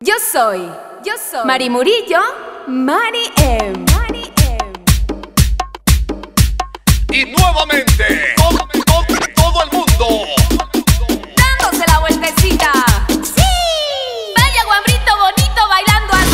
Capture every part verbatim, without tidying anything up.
Yo soy, yo soy Mari Murillo, Mari M. Mari M. Y nuevamente, todo, todo, todo el mundo dándose la vueltecita. ¡Sí! Vaya guambrito bonito bailando así.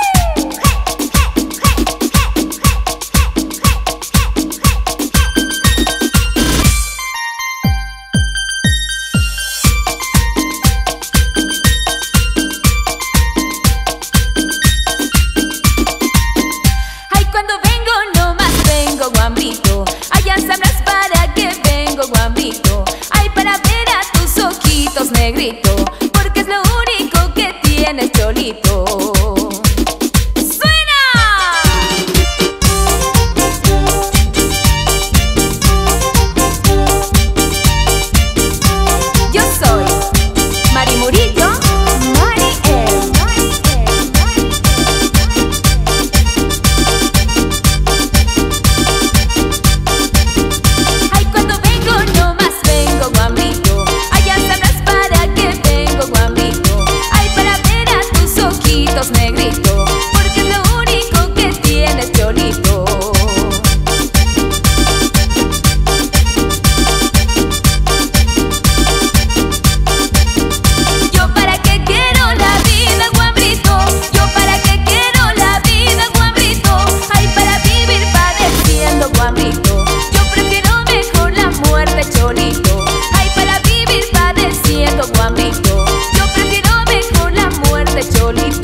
Cuando vengo nomás vengo guambrito, allá sabrás para qué vengo guambrito. Ay, para ver a tus ojitos negrito, porque es lo único que tienes cholito. ¡Suena! Yo soy Mari Murillo, Mari M. Negrito, porque es lo único que tienes cholito. Yo para qué quiero la vida, guambrito. Yo para qué quiero la vida, guambrito. Ay, para vivir padeciendo, guambrito. Yo prefiero mejor la muerte, cholito. Ay, para vivir padeciendo, guambrito. Yo prefiero mejor la muerte, cholito.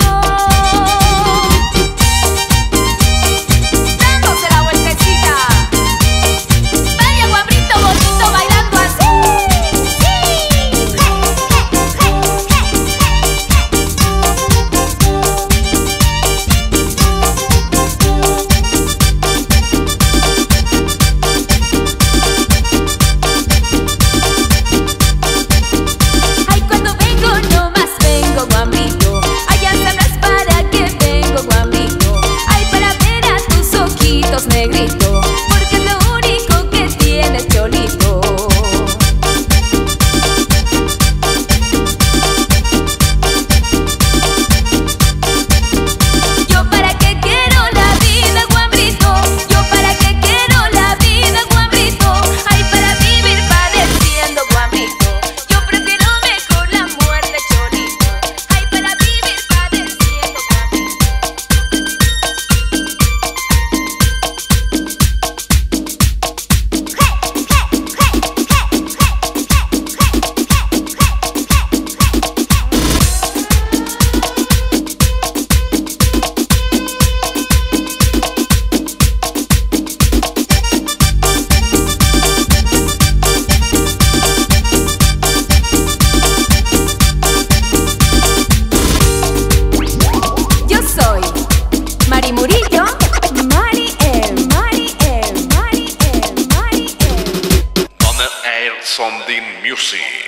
Negrito, porque es lo único que tienes cholito. Yo para qué quiero la vida, guambrito. Yo para qué quiero la vida, guambrito. Ay, para vivir padeciendo, guambrito. Yo prefiero mejor la muerte, cholito. Ay, para vivir padeciendo, guambrito. Mari Murillo, Mari M. Mari M. Mari M. Mari M. On the air, Sondin Music.